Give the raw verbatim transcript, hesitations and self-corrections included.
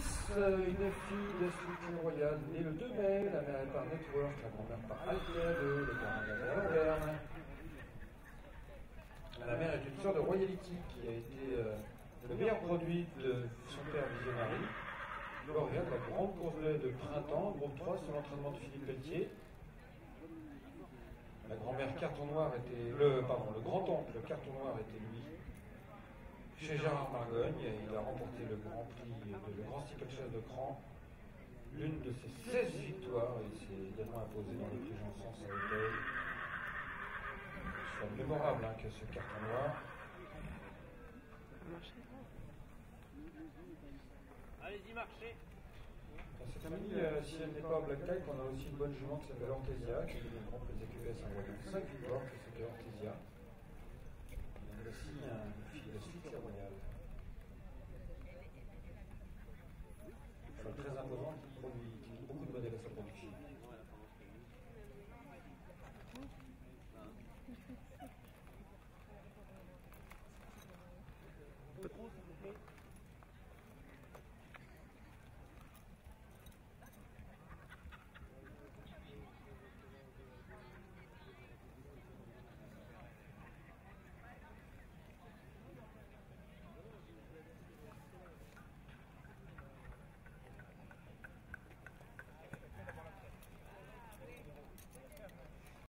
Alice, euh, une fille de structure royale, née le deux mai, la mère est par Network, la grand-mère par Altea deux, le grand la mère Auvergne. La mère est une sœur de Royalty qui a été euh, le meilleur produit de son père Visionary, lauréat de la grande course de lait de printemps, groupe trois, sur l'entraînement de Philippe Pelletier. La grand-mère Carton Noir était, le, pardon, le grand-oncle Carton Noir était lui, chez Gérard Margogne, et il a remporté le grand prix, de, le grand steeplechase de Cran, l'une de ses seize victoires, et il s'est également imposé dans les prix Janson à Auteuil. C'est mémorable hein, que ce Carton Noir. Allez-y, marchez. Dans cette famille, euh, si elle n'est pas à Black Type, on a aussi une bonne jument qui s'appelle Ortesia, qui est une grande des Q S en royaume cinq victoires, qui s'appelle Ortesia. Il y a aussi un fil de cycle royal.